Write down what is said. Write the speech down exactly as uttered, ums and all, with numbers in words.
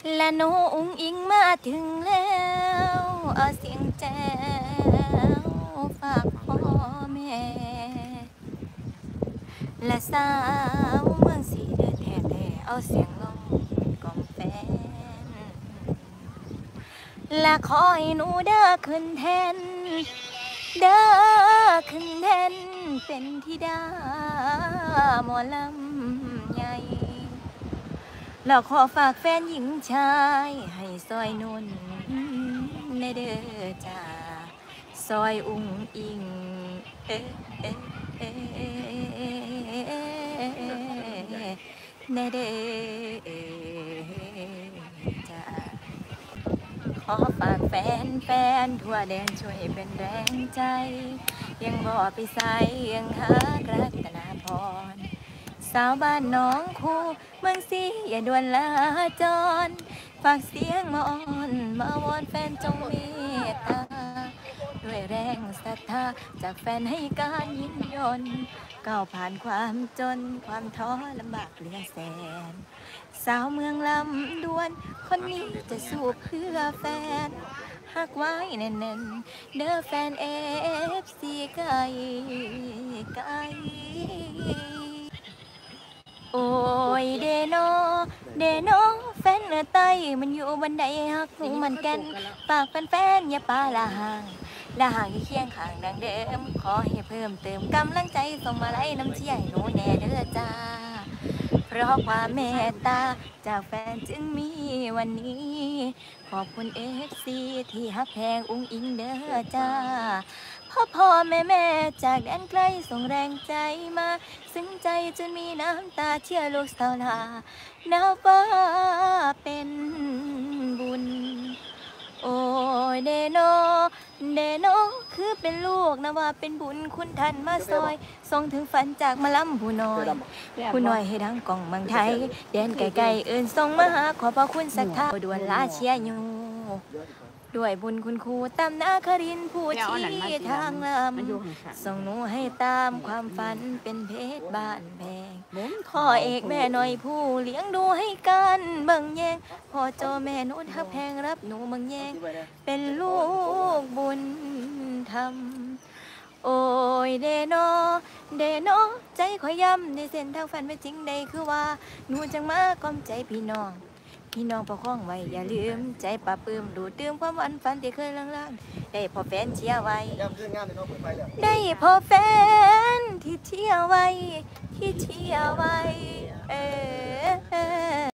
และหนูอุ้งอิงมาถึงแล้วเอาเสียงแจ้วฝากพ่อแม่และสาวเมืองสีเดือแท้แต่เอาเสียงลองกล่อมแฟนและขอให้หนูเด้อขึ้นแทนเด้อขึ้นแทนเป็นธิดาหมอลำใหญ่แล้วขอฝากแฟนหญิงชายให้ซอยนุ่นในเด้อจ้าซอยอุ้งอิงเอ๊ะเอ๊ะเอ๊ะในเด้อจ้าขอฝากแฟนแฟนทั่วแดนช่วยเป็นแรงใจ ยังบ่ไปใส่ยังหากรัตนาพรสาวบ้านน้องคูเมืองสีอย่าด่วนลาจรฝากเสียงมาอ่อนมาวอนแฟนจงเมตตาด้วยแรงศรัทธาจากแฟนให้การยินยนก้าวผ่านความจนความท้อลำบากเหลือแสนสาวเมืองลำดวนคนนี้จะสู้เพื่อแฟนหักไว้แน่นๆเด้อแฟนเอฟซีไกลไกลโอ้ยเดโนเดโนแฟนเนื้อไตมันอยู่บันไดหักหนูมันแก่นฝากแฟนๆอย่าปาละห่างละห่างที่เคียงข้างดังเดิมขอให้เพิ่มเติมกำลังใจส่งมาไล่น้ำเชี่ยให้หนูแน่เด้อจ้าเพราะความเมตตาจากแฟนจึงมีวันนี้ขอบคุณเอฟซีที่ฮักแพงอุ้งอิงเด้อจ้าพ่อพ่อแม่แม่จากแดนไกลส่งแรงใจมาซึ้งใจจนมีน้ำตาเชื่อลูกสาวลานับว่าเป็นบุญโอ้ยเดโนเดโนคือเป็นลูกนะว่าเป็นบุญคุณท่านมาซอยส่งถึงฝันจากมาล้ำผู้น้อยผู้น้อยให้ดังกล่องเมืองไทยแดนไกลๆเอื่นส่งมาหาขอพระคุณสักท่าด่วนลาเชียอยู่ด้วยบุญคุณครูตามนาครินผู้ชี้ทางลำส่งหนูให้ตามความฝันเป็นเพชรบ้านแพงพ่อเอกแม่หน่อยผู้เลี้ยงดูให้กันเบิ่งแยงพ่อโจแม่นุชทักแพงรับหนูเบิ่งแยงเป็นลูกบุญธรรมโอ้ยเดโนเดโนใจขอยย้ำในเส้นทางฝันไม่จริงใดคือว่าหนูจังมากล้อมใจพี่น้องพี่น้องประคองไว้อย่าลืมใจปะปื้มดูเติมความหวานฝันที่เคยล่างๆได้พอแฟนเชียร์ไว้ได้พอแฟนที่เชียร์ไว้ที่เชียร์ไว้เออ